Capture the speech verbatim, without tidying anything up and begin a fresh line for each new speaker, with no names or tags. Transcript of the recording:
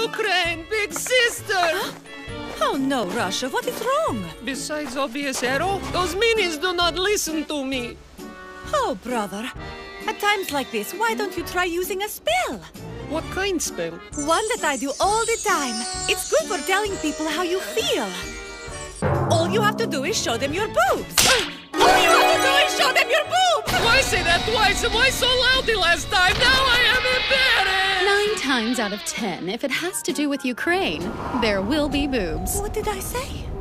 Ukraine, big sister!
Oh no, Russia, what is wrong?
Besides obvious error, those meanies do not listen to me.
Oh, brother. At times like this, why don't you try using a spell?
What kind spell?
One that I do all the time. It's good for telling people how you feel. All you have to do is show them your boobs. All you have to do is show them your boobs!
Why say that twice? Am I so loudy last time? Now I am embarrassed!
Nine times out of ten, if it has to do with Ukraine, there will be boobs.
What did I say?